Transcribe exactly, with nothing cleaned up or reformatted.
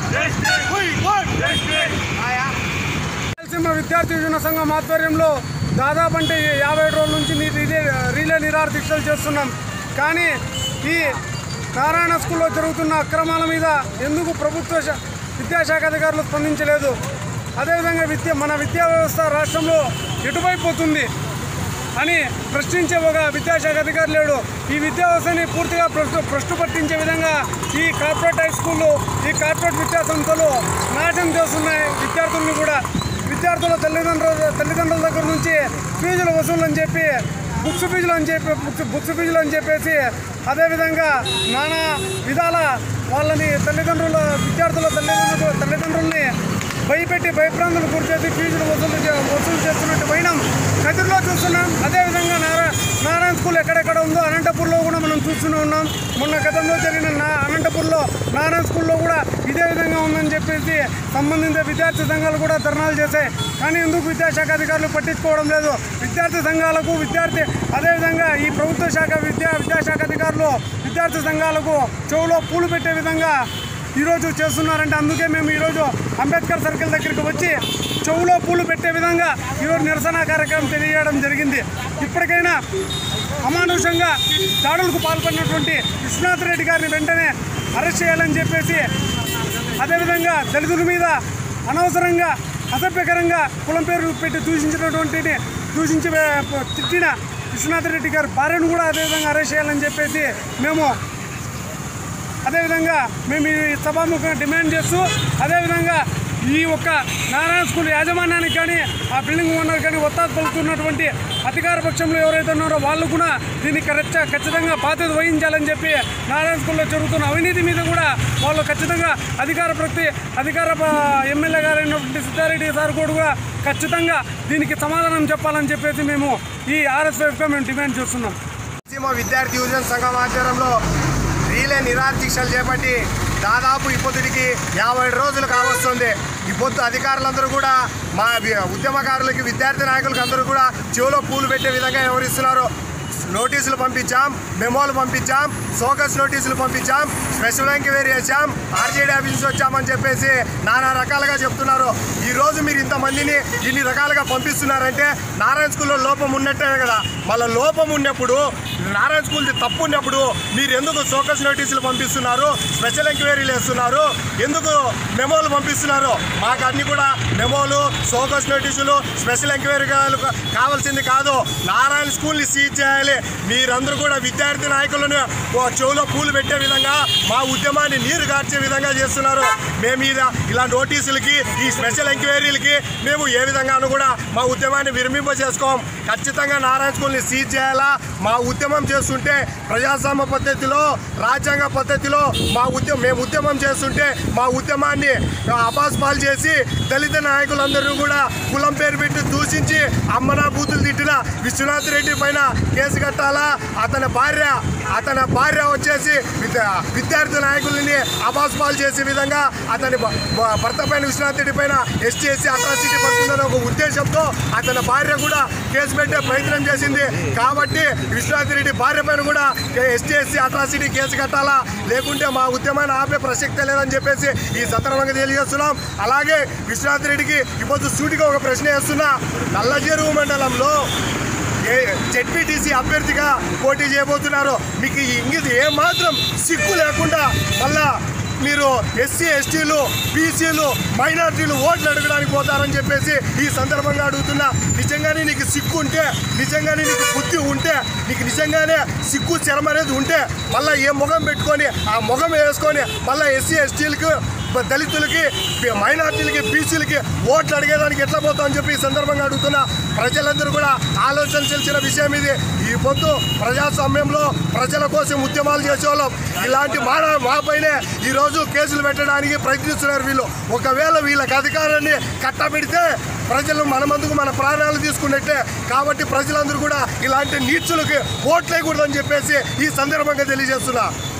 రాయలసీమ విద్యార్థి యువజన సంఘం ఆధ్వర్యంలో దాదాపు అంటే యాభై రోజుల నుంచి రీలే రీలే నిరాహార దీక్షలు చేస్తున్నాం. కానీ ఈ నారాయణ స్కూల్లో జరుగుతున్న అక్రమాల మీద ఎందుకు ప్రభుత్వ విద్యాశాఖ అధికారులు స్పందించలేదు? అదేవిధంగా విద్య మన విద్యా వ్యవస్థ రాష్ట్రంలో ఎటువైపోతుంది అని ప్రశ్నించే ఒక విద్యాశాఖ అధికారి లేడు. ఈ విద్యా వ్యవస్థని పూర్తిగా ప్రశ్న ప్రశ్న పట్టించే విధంగా ఈ కార్పొరేట్ హై స్కూళ్ళు, ఈ కార్పొరేట్ విద్యా సంస్థలు నాశనం చేస్తున్నాయి విద్యార్థుల్ని కూడా. విద్యార్థుల తల్లిదండ్రుల తల్లిదండ్రుల దగ్గర నుంచి ఫీజులు వసూలు అని చెప్పి బుక్స్ ఫీజులు అని చెప్పి బుక్స్ బుక్స్ ఫీజులు అని చెప్పేసి అదేవిధంగా నానా విధాల వాళ్ళని తల్లిదండ్రుల విద్యార్థుల తల్లిదండ్రుల తల్లిదండ్రుల్ని భయపెట్టి భయప్రాంతులు గురి చేసి ఫీజులు వసూలు వసూలు చేస్తున్నట్టు పోయినాం. కదిరిలో చూస్తున్నాం. అదేవిధంగా నారా నారాయణ స్కూల్ ఎక్కడెక్కడ ఉందో అనంతపూర్లో కూడా మనం చూస్తూనే ఉన్నాం. మొన్న గతంలో జరిగిన నా అనంతపూర్లో నారాయణ స్కూల్లో కూడా ఇదే విధంగా ఉందని చెప్పేసి సంబంధిత విద్యార్థి సంఘాలు కూడా ధర్నాలు చేశాయి. కానీ ఎందుకు విద్యాశాఖ అధికారులు పట్టించుకోవడం లేదు? విద్యార్థి సంఘాలకు విద్యార్థి అదేవిధంగా ఈ ప్రభుత్వ శాఖ విద్యా విద్యాశాఖ అధికారులు విద్యార్థి సంఘాలకు చెవులో పూలు పెట్టే విధంగా ఈరోజు చేస్తున్నారంటే అందుకే మేము ఈరోజు అంబేద్కర్ సర్కిల్ దగ్గరికి వచ్చి చెవులో పూలు పెట్టే విధంగా ఈరోజు నిరసన కార్యక్రమం తెలియజేయడం జరిగింది. ఇప్పటికైనా అమానుషంగా దాడులకు పాల్పడినటువంటి విశ్వనాథ్ రెడ్డి గారిని వెంటనే అరెస్ట్ చేయాలని చెప్పేసి, అదేవిధంగా దళితుల మీద అనవసరంగా అసభ్యకరంగా కులం పేరు పెట్టి దూషించినటువంటి దూషించి తిట్టిన విశ్వనాథ్ రెడ్డి గారి భార్యను కూడా అదేవిధంగా అరెస్ట్ చేయాలని చెప్పేసి మేము అదేవిధంగా మేము ఈ సభాముఖంగా డిమాండ్ చేస్తూ, అదేవిధంగా ఈ ఒక్క నారాయణ స్కూల్ యాజమాన్యానికి కానీ ఆ బిల్డింగ్ ఓనర్ కానీ ఒత్తాసు పలుకుతున్నటువంటి అధికార పక్షంలో ఎవరైతే ఉన్నారో వాళ్ళు కూడా దీన్ని ఖచ్చితంగా బాధ్యత వహించాలని చెప్పి నారాయణ స్కూల్లో జరుగుతున్న అవినీతి మీద కూడా వాళ్ళు ఖచ్చితంగా అధికార ప్రతి అధికార ఎమ్మెల్యే గారైనటువంటి సిద్ధారెడ్డి సార్ కూడా ఖచ్చితంగా దీనికి సమాధానం చెప్పాలని చెప్పేసి మేము ఈ ఆర్ఎస్ఎఫ్గా మేము డిమాండ్ చేస్తున్నాం. విద్యార్థి యువజన సంఘం ఆధ్వర్యంలో రీలే నిరాహార దీక్షలు చేపట్టి దాదాపు ఇప్పటికి యాభై రోజులు కావస్తుంది. ఈ పొద్దు అధికారులందరూ కూడా మా ఉద్యమకారులకి విద్యార్థి నాయకులకి అందరూ కూడా చెవులో పూలు పెట్టే విధంగా వ్యవహరిస్తున్నారు. నోటీసులు పంపించాం, మెమోలు పంపించాం, సోకస్ నోటీసులు పంపించాం, స్పెషల్ ఎంక్వైరీ చేశాం, ఆర్జేడీ ఆఫీస్ నుంచి వచ్చామని చెప్పేసి నానా రకాలుగా చెప్తున్నారు. ఈరోజు మీరు ఇంతమందిని ఇన్ని రకాలుగా పంపిస్తున్నారంటే నారాయణ స్కూల్లో లోపం ఉన్నట్టే కదా. మళ్ళీ లోపం ఉన్నప్పుడు నారాయణ స్కూల్ది తప్పు ఉన్నప్పుడు మీరు ఎందుకు సోకస్ నోటీసులు పంపిస్తున్నారు, స్పెషల్ ఎంక్వైరీలు వేస్తున్నారు, ఎందుకు మెమోలు పంపిస్తున్నారు? మాకు అన్ని కూడా మెమోలు, సోకస్ నోటీసులు, స్పెషల్ ఎంక్వైరీ కావాల్సింది కాదు. నారాయణ స్కూల్ని సీజ్ చేయాలి. మీరందరూ కూడా విద్యార్థి నాయకులను చెవులో పూలు పెట్టే విధంగా మా ఉద్యమాన్ని నీరు గార్చే విధంగా చేస్తున్నారు. మేము ఇలా నోటీసులకి ఈ స్పెషల్ ఎంక్వైరీలకి మేము ఏ విధంగానూ కూడా మా ఉద్యమాన్ని విరమింప చేసుకోం. ఖచ్చితంగా నారాయణ స్కూల్ని సీజ్ చేయాలా. మా ఉద్యమం చేస్తుంటే ప్రజాస్వామ్య పద్ధతిలో, రాజ్యాంగ పద్ధతిలో మా ఉద్యమం మేము ఉద్యమం చేస్తుంటే మా ఉద్యమాన్ని అపాస్పాలు చేసి దళిత నాయకులందరూ కూడా కులం పేరు పెట్టి దూషించి అమ్మనా బూతులు తిట్టిన విశ్వనాథ్ రెడ్డి పైన కేసు కట్టాలా. అతని భార్య అతని భార్య వచ్చేసి విద్యార్థి నాయకులని అపాస్పాలు చేసే విధంగా అతని భర్త పైన విశ్వనాథ్ రెడ్డి పైన ఎస్టీ ఎస్సీ అట్రాసిటీ పడుతుందని ఒక ఉద్దేశంతో అతని భార్య కూడా కేసు పెట్టే ప్రయత్నం చేసింది. కాబట్టి విశ్వనాథ్ రెడ్డి భార్య పైన కూడా ఎస్టీ ఎస్సీ అట్రాసిటీ కేసు కట్టాలా, లేకుంటే మా ఉద్యమాన్ని ఆపే ప్రసక్తే లేదని చెప్పేసి ఈ సందర్భంగా తెలియజేస్తున్నాం. అలాగే విశ్వనాథ్ రెడ్డికి ఇప్పుడు సూటిగా ఒక ప్రశ్న వేస్తున్నా. నల్లచెరువు మండలంలో జెడ్పీటీసీ అభ్యర్థిగా పోటీ చేయబోతున్నారు. మీకు ఇంగిది ఏమాత్రం సిగ్గు లేకుండా మళ్ళా మీరు ఎస్సీ ఎస్టీలు బీసీలు మైనార్టీలు ఓట్లు అడగడానికి పోతారని చెప్పేసి ఈ సందర్భంగా అడుగుతున్నా. నిజంగానే నీకు సిగ్గు ఉంటే, నిజంగానే నీకు బుద్ధి ఉంటే, నీకు నిజంగానే సిగ్గు శరం అనేది ఉంటే మళ్ళీ ఏ ముఖం పెట్టుకొని ఆ ముఖం వేసుకొని మళ్ళీ ఎస్సీ ఎస్టీలకు దళితులకి మైనార్టీలకి బీసీలకి ఓట్లు అడిగేదానికి ఎట్లా పోతామని చెప్పి ఈ సందర్భంగా అడుగుతున్నా. ప్రజలందరూ కూడా ఆలోచించాల్సిన విషయం ఇది. ఈ పొద్దు ప్రజాస్వామ్యంలో ప్రజల కోసం ఉద్యమాలు చేసేవాళ్ళం. ఇలాంటి మా మాపైనే ఈరోజు కేసులు పెట్టడానికి ప్రయత్నిస్తున్నారు వీళ్ళు. ఒకవేళ వీళ్ళకి అధికారాన్ని కట్టబెడితే ప్రజలు మన మందుకు మన ప్రాణాలు తీసుకున్నట్టే. కాబట్టి ప్రజలందరూ కూడా ఇలాంటి నీచులకి ఓట్లేయకూడదని చెప్పేసి ఈ సందర్భంగా తెలియజేస్తున్నా.